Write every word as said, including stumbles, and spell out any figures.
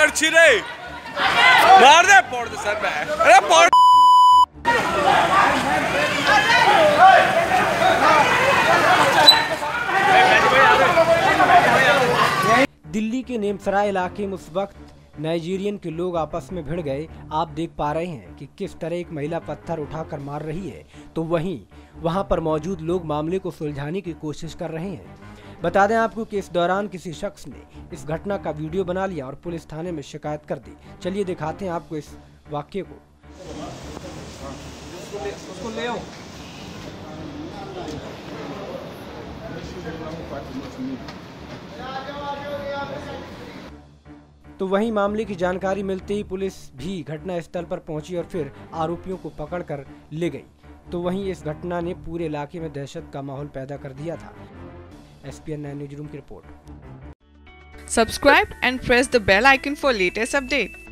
कड़छी रे मार दे पोड़ दे सर में अरे पोड़। दिल्ली के नेमसराय इलाके में उस वक्त नाइजीरियन के लोग आपस में भिड़ गए। आप देख पा रहे हैं कि किस तरह एक महिला पत्थर उठाकर मार रही है, तो वहीं वहां पर मौजूद लोग मामले को सुलझाने की कोशिश कर रहे हैं। बता दें आपको कि इस दौरान किसी शख्स ने इस घटना का वीडियो बना लिया और पुलिस थाने में शिकायत कर दी। चलिए दिखाते हैं आपको इस वाक्य को। उसको ले आओ। तो वहीं मामले की जानकारी मिलते ही पुलिस भी घटना स्थल पर पहुंची और फिर आरोपियों को पकड़कर ले गई। तो वहीं इस घटना ने पूरे इलाके में दहशत का माहौल पैदा कर दिया था। S P N nine news room की report. Subscribe and press the bell icon for latest update.